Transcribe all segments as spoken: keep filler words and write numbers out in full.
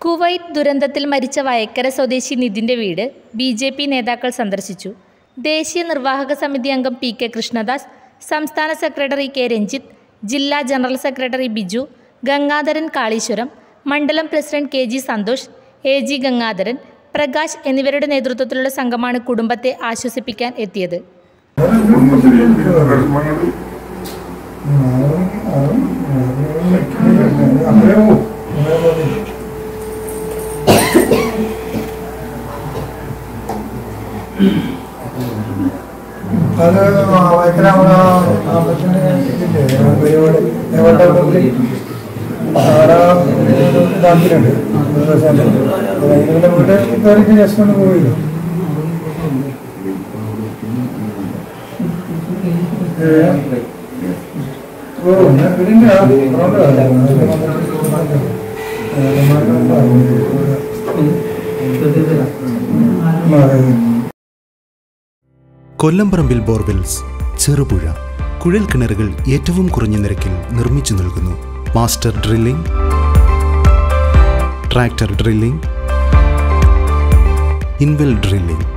Kuwait ദുരന്തത്തിൽ മരിച്ച വയക്കര സ്വദേശി നിതിൻ്റെ വീട് ബി ജെ പി നേതാക്കൾ സന്ദർശിച്ചു. ദേശീയ നിർവാഹക സമിതി അംഗം പി കെ കൃഷ്ണദാസ്, സംസ്ഥാന സെക്രട്ടറി കെ രഞ്ജിത്ത്, ജില്ലാ ജനറൽ സെക്രട്ടറി ബിജു, ഗംഗാധരൻ കാളീശ്വരം, മണ്ഡലം president K G Santhosh, A G Gangadharan, Prakash എന്നിവരുടെ നേതൃത്വത്തിലുള്ള സംഘമാണ് കുടുംബത്തെ ആശ്വസിപ്പിക്കാൻ എത്തിയത്. അത് വയക്കര അമ്പലത്തിൻ്റെ ഇതില്ലേ ഒരുപാട് ഇതാക്കിയിട്ടുണ്ട്. നിങ്ങളുടെ വീട് കയറിക്ക് ജസ്റ്റ് ഒന്ന് പോയില്ല. ഓ ഞാൻ ഇതിൻ്റെ കൊല്ലംപറമ്പിൽ ബോർവെൽസ്, ചെറുപുഴ കുഴൽ കിണറുകൾ ഏറ്റവും കുറഞ്ഞ നിരക്കിൽ നിർമ്മിച്ചു നൽകുന്നു. Master drilling, tractor drilling, inwell drilling.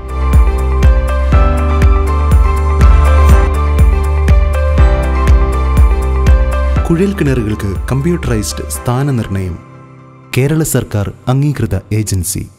കുഴൽ കിണറുകൾക്ക് കമ്പ്യൂട്ടറൈസ്ഡ് സ്ഥാനനിർണ്ണയം. കേരള സർക്കാർ അംഗീകൃത ഏജൻസി.